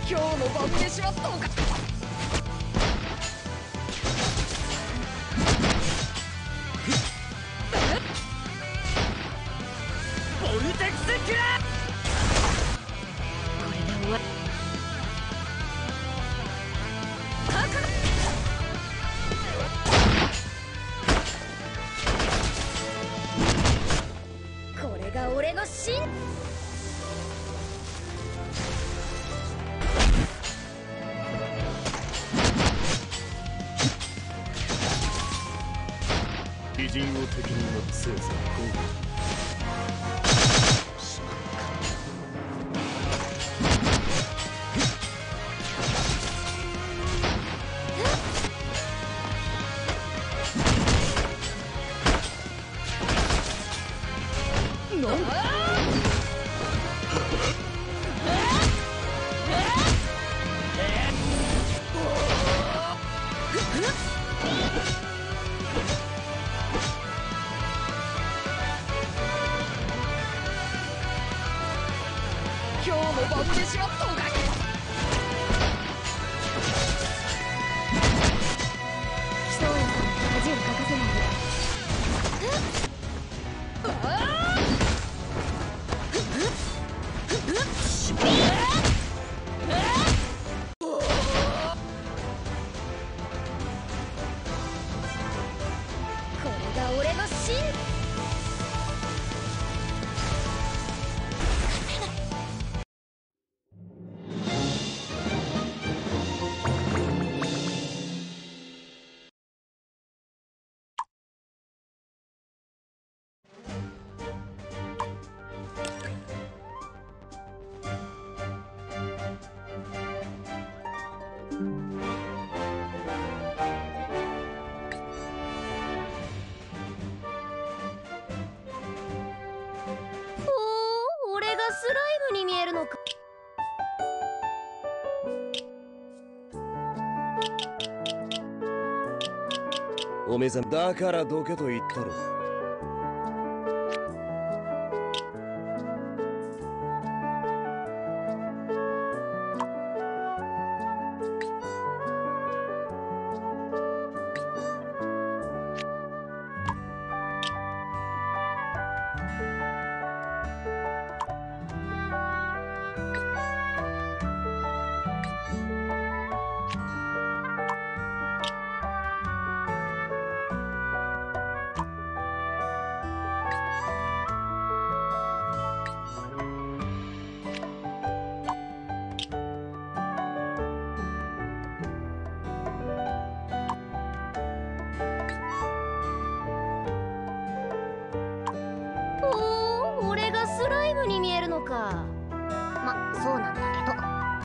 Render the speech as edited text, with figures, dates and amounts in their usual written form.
今日も晩飯はどうか。ボルテクスキラー。これで終わり。これが俺の真。 偉人を敵にも強さをこう。今日も晩飯はどうか。 ひとやさんに恥をかかせないで。 これが俺の真。 俺がスライムに見えるのか。 おめざだからどけと言ったろ。 俺がスライムに見えるのか。ま、そうなんだ。